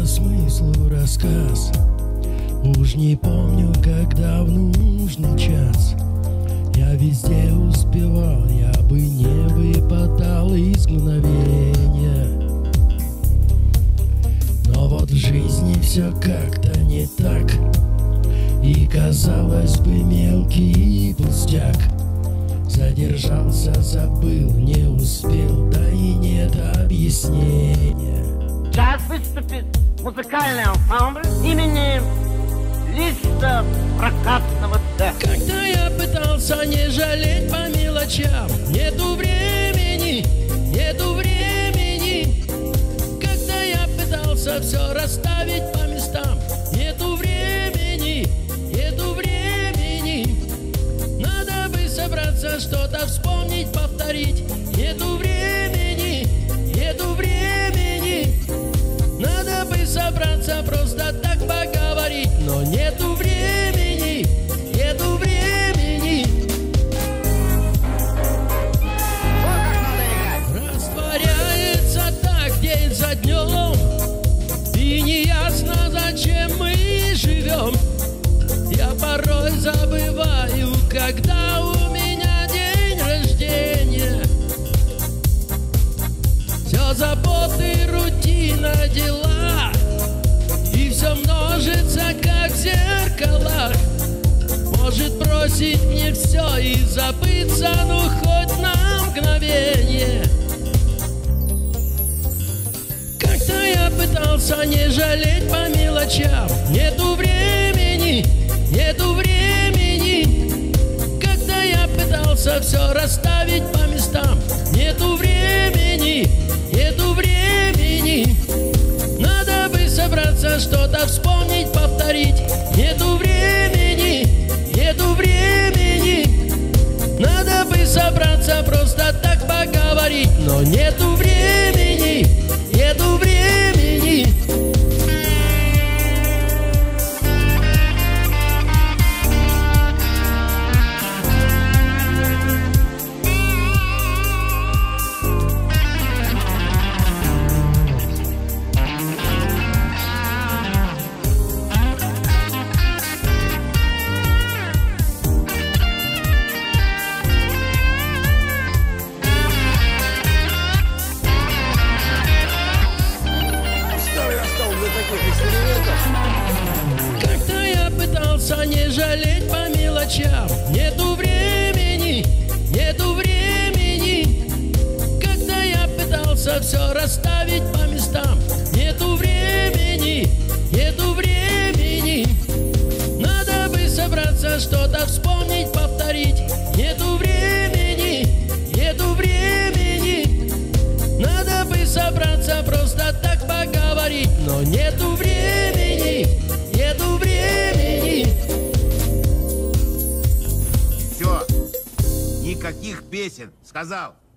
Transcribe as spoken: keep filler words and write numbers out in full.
смыслу рассказ. Уж не помню, когда в нужный час я везде успевал, я бы не выпадал из мгновения. Но вот в жизни все как-то не так, и казалось бы мелкий пустяк. Задержался, забыл, не успел, да и нет объяснения. Сейчас выступит музыкальный ансамбль имени Листа прокатного цеха. Когда я пытался не жалеть по мелочам, нету времени, нету времени. Когда я пытался все расставить по местам, нету времени, нету времени. Надо бы собраться, что-то вспомнить, повторить. Нету времени, нету времени. Надо бы собраться, просто так поговорить, но нету времени, нету времени. Растворяется так день за днем, и неясно, зачем мы живем. Я порой забываю, когда у меня день рождения. Все заботы, рутина, дела, и все множится, как в зеркалах. Может бросить мне все и забыться, ну хоть на мгновение. Как-то я пытался не жалеть по мелочам, нету времени, нету времени. Когда я пытался все расставить по местам, нету времени, нету времени. Надо бы собраться, что-то вспомнить, повторить. Нету времени, нету времени. Надо бы собраться, просто так поговорить, но нету времени, нету времени. Как-то я пытался не жалеть по мелочам, нету времени, нету времени. Когда я пытался все расставить по местам, нету времени, нету времени. Надо бы собраться, что-то вспомнить, повторить. Нету времени, нету времени. Надо бы собраться, просто так поговорить, но нету времени, нету времени. Все, никаких песен, сказал.